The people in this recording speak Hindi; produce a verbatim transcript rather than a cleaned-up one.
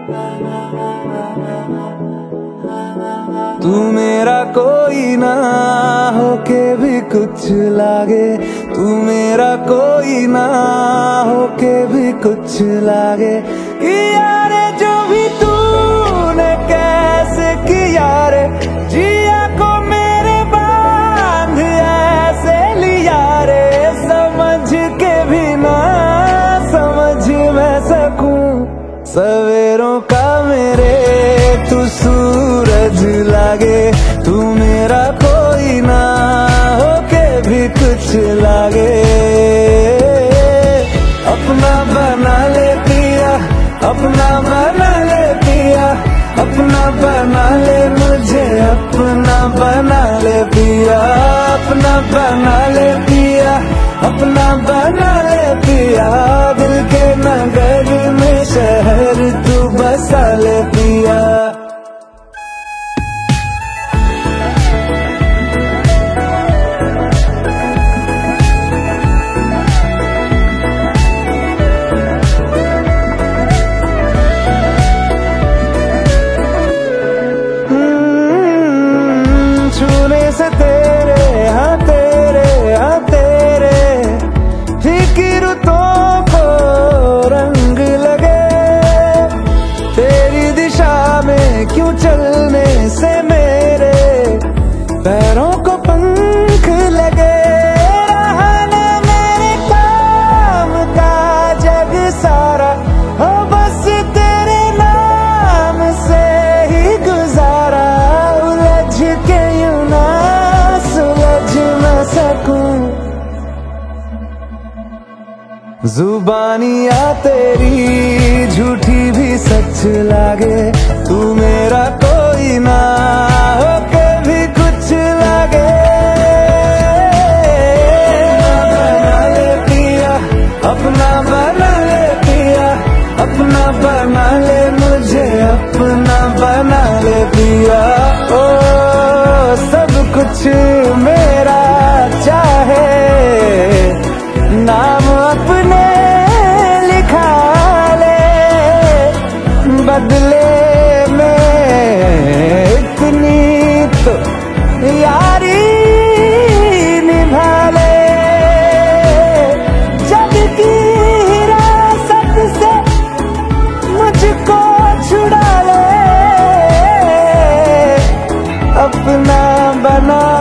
तू मेरा कोई ना होके भी कुछ लागे, तू मेरा कोई ना होके भी कुछ लागे। कि यारे जो भी तूने कैसे किया रे, जिया को मेरे बांध ऐसे लिया रे। समझ के भी ना समझ मैं सकूं सवेरों का मेरे तू सूरज लागे। तू मेरा कोई ना होके भी कुछ लागे। अपना बना ले पिया, अपना बना ले पिया, अपना बना ले मुझे, अपना बना ले पिया, अपना बना ले पिया, अपना बना ले पिया। दिल के नगर में शहर तू बसा ले पिया। से तेरे हाँ तेरे हाँ तेरे फीकी रुतों को रंग लगे। तेरी दिशा में क्यों चलने से मेरे पैरों को पंख लगे। रहा ना मेरे काम का जग सारा, हो बस तेरे नाम से ही गुजारा। उलझ के यूं ना जुबानियाँ तेरी झूठी भी सच लागे। तू मेरा कोई ना होके भी कुछ लागे। बना ले पिया, अपना बना ले पिया, अपना बना ले मुझे, अपना बना ले पिया। ओ सब कुछ मेरा चाहे, नाम अपने लिखा ले। बदले में इतनी तो यारी निभा ले। जग की हिरासत से मुझको छुड़ा ले, अपना बना